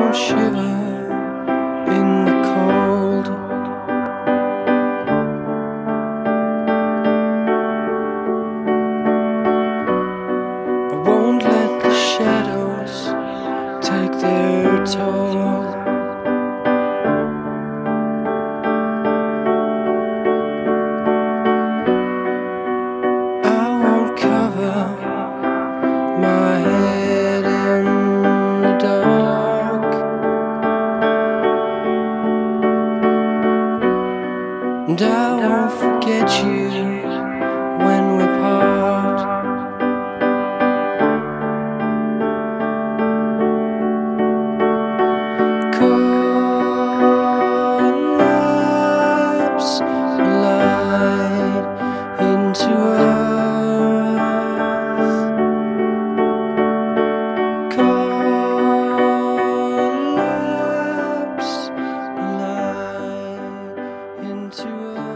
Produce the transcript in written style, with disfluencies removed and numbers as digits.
won't shiver in the cold. I won't let the shadows take their toll. I won't cover my head in the dark, and I won't forget you when we part. Collapse light into earth. Collapse light into earth.